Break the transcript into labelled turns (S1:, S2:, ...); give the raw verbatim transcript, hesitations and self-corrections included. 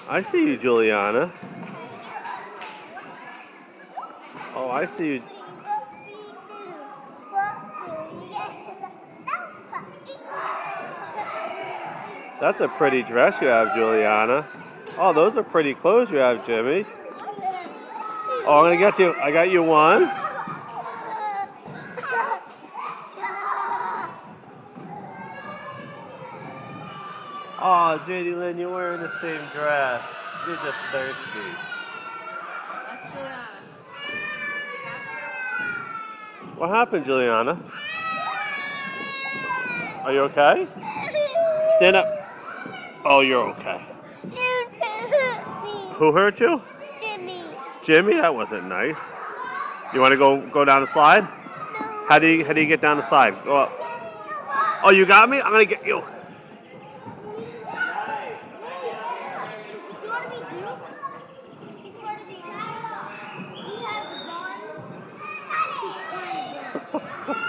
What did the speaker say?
S1: I see you, Juliana. Oh, I see you. That's a pretty dress you have, Juliana. Oh, those are pretty clothes you have, Jimmy. Oh, I'm gonna get you. I got you one. Oh, J D Lynn, you're wearing the same dress. You're just thirsty.
S2: That's Juliana.
S1: What happened, Juliana? Are you okay? Stand up. Oh, you're okay. Who hurt you?
S3: Jimmy.
S1: Jimmy? That wasn't nice. You want to go go down the slide?
S3: No.
S1: How do you how do you get down the slide? Go up. Oh, you got me? I'm gonna get you.
S3: He has guns.